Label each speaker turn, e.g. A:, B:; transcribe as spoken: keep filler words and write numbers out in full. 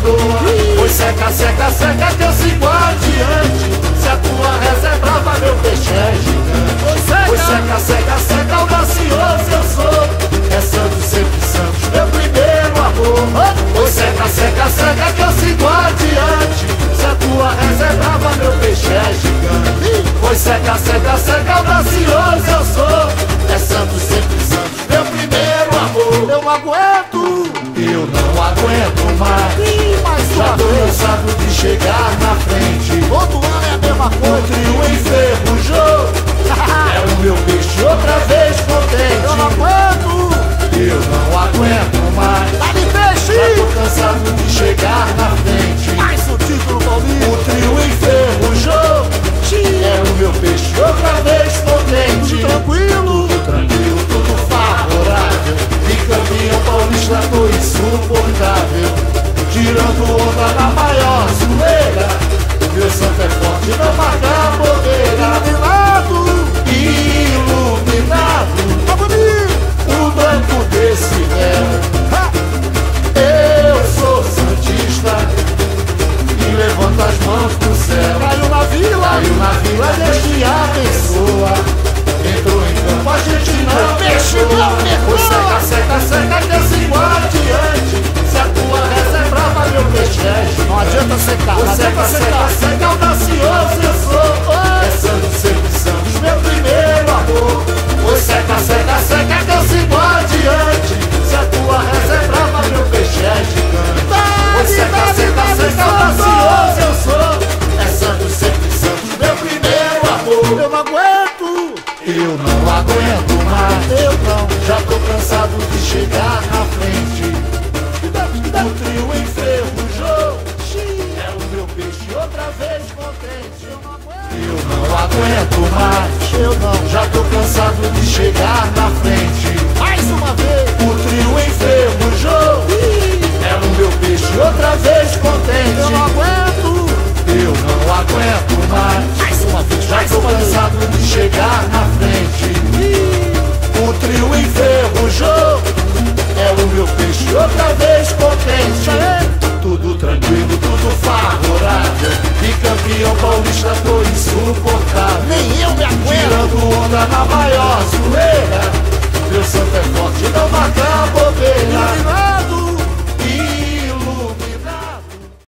A: perdoa. Pois seca, seca, seca que eu sigo adiante. Se a tua reza é brava, meu peixe é gigante. Pois seca, seca, seca, audacioso eu sou. É santo, sempre santo, meu primeiro amor. Pois seca, seca, seca que eu sigo adiante. Se a tua reza é brava, meu peixe é gigante. Pois seca, seca, seca, audacioso eu sou. É santo, sempre santo, meu primeiro amor.
B: Eu não aguento,
A: eu não aguento mais.
B: Ih, mais
A: Já
B: uma
A: tô
B: vez.
A: cansado de chegar na frente.
B: Todo ano é a mesma
A: O
B: coisa.
A: trio enferrujou. É o meu peixe outra vez contente.
B: Eu não aguento,
A: Eu não aguento mais.
B: tá de
A: Já
B: peixe.
A: tô cansado de chegar na frente.
B: Mais o título,
A: O
B: Paulinho.
A: trio enferrujou. É o meu peixe outra vez contente.
B: Tranquilo,
A: Tranquilo, tudo favorável. Bicampeão paulista, tô insuportável. Tirando onda na maior zoeira. Meu santo é forte, não marca bobeira.
B: iluminado,
A: Iluminado,
B: tá bonito.
A: o banco desse véu.
B: Ha!
A: Eu sou santista e levanto as mãos pro céu.
B: Caiu na vila,
A: Caiu na vila, Deus te abençoa. Entrou em campo, a gente não
B: Peixe
A: perdoa.
B: não perdoa.
A: Pois seca, seca, seca que eu sigo adiante. Se a tua reza é brava, meu peixe é gigante.
B: não adianta secar, não
A: Pois seca,
B: adianta
A: seca,
B: secar.
A: seca, audacioso eu sou. É santo, sempre santos, meu primeiro amor. Pois seca, seca, seca que eu sigo adiante. Se a tua reza é brava, meu peixe é gigante. Pois seca, seca, seca, audacioso eu sou. É santo, sempre santos, meu primeiro amor.
B: Eu não aguento,
A: Eu não aguento mais.
B: eu não.
A: Já tô cansado de chegar na frente. O trio enferrujou. É o meu peixe outra vez contente. Eu não aguento mais.
B: Eu não.
A: Já tô cansado de chegar na frente.
B: Mais uma vez.
A: O trio enferrujou. É o meu peixe outra vez
B: Eu não
A: contente.
B: aguento.
A: Eu não aguento mais.
B: Mais uma vez.
A: Já
B: Mais
A: tô
B: uma vez.
A: cansado de chegar na frente. O trio enferrujou. É o meu peixe outra vez contente. Tudo tranquilo, tudo favorável. Bicampeão paulista, tô insuportável.
B: Nem eu me aguento.
A: Tirando onda na maior zoeira. Meu santo é forte, não marca